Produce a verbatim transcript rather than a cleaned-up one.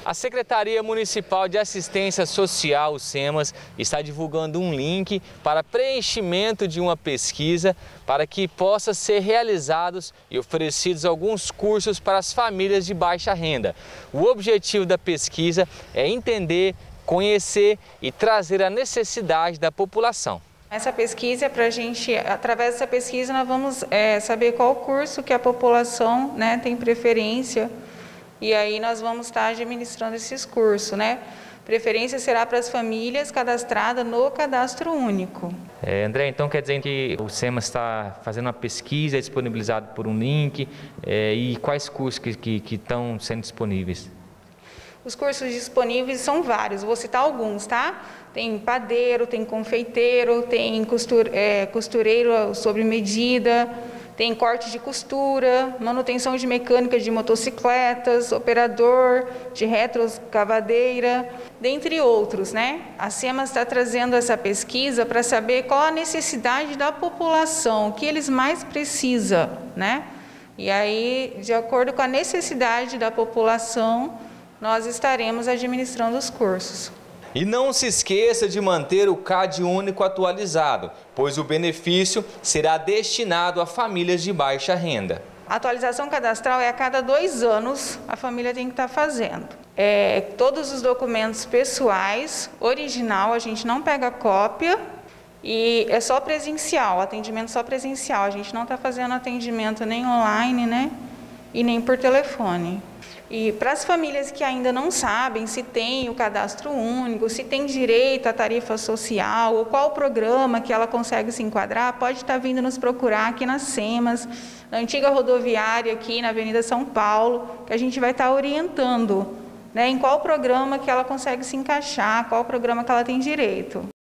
A Secretaria Municipal de Assistência Social, o SEMAS, está divulgando um link para preenchimento de uma pesquisa para que possa ser realizados e oferecidos alguns cursos para as famílias de baixa renda. O objetivo da pesquisa é entender, conhecer e trazer a necessidade da população. Essa pesquisa é para a gente, através dessa pesquisa nós vamos é, saber qual curso que a população, né, tem preferência. E aí nós vamos estar administrando esses cursos, né? Preferência será para as famílias cadastradas no cadastro único. É, André, então quer dizer que o SEMAS está fazendo uma pesquisa disponibilizada por um link é, e quais cursos que, que, que estão sendo disponíveis? Os cursos disponíveis são vários, vou citar alguns, tá? Tem padeiro, tem confeiteiro, tem costure, é, costureiro sob medida, tem corte de costura, manutenção de mecânica de motocicletas, operador de retroescavadeira, dentre outros, né? A SEMAS está trazendo essa pesquisa para saber qual a necessidade da população, o que eles mais precisam, né? E aí, de acordo com a necessidade da população, nós estaremos administrando os cursos. E não se esqueça de manter o C A D único atualizado, pois o benefício será destinado a famílias de baixa renda. A atualização cadastral é a cada dois anos a família tem que estar fazendo. É, todos os documentos pessoais, original, a gente não pega cópia e é só presencial, atendimento só presencial. A gente não está fazendo atendimento nem online, né, e nem por telefone. E para as famílias que ainda não sabem se tem o cadastro único, se tem direito à tarifa social, ou qual programa que ela consegue se enquadrar, pode estar vindo nos procurar aqui na SEMAS, na antiga rodoviária aqui na Avenida São Paulo, que a gente vai estar orientando, né, em qual programa que ela consegue se encaixar, qual programa que ela tem direito.